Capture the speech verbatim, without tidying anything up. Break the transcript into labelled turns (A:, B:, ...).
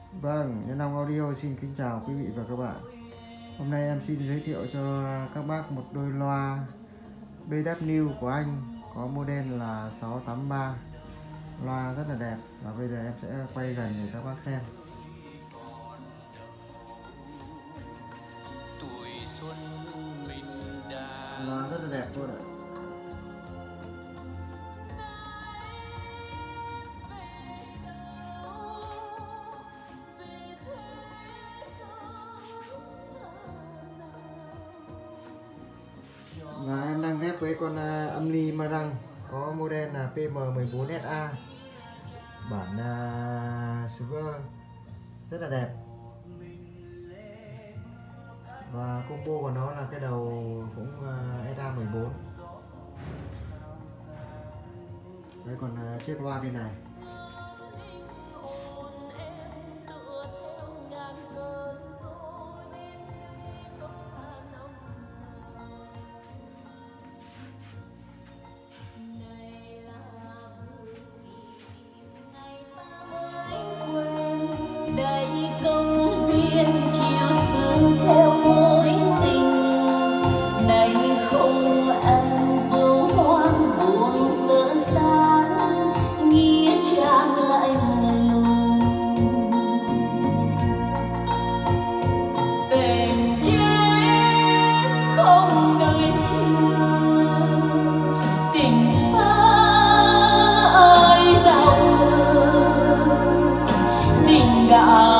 A: Vâng, Nhân Long Audio xin kính chào quý vị và các bạn. Hôm nay em xin giới thiệu cho các bác một đôi loa bê vê New của anh, có model là sáu tám ba. Loa rất là đẹp và bây giờ em sẽ quay gần để các bác xem. Loa rất là đẹp luôn ạ. Và em đang ghép với con uh, âm ly Marang có model là pê em mười bốn ét a, bản uh, Silver, rất là đẹp. Và combo của nó là cái đầu cũng uh, ét a mười bốn. Đây còn uh, chiếc loa bên này.
B: Đây công viên chiều sương theo mối tình, này không em vô hoang buồn sơ sát, nghĩa trang lạnh lùng. Tình chết không đợi chờ, tình xa ai đau ngờ, tình đã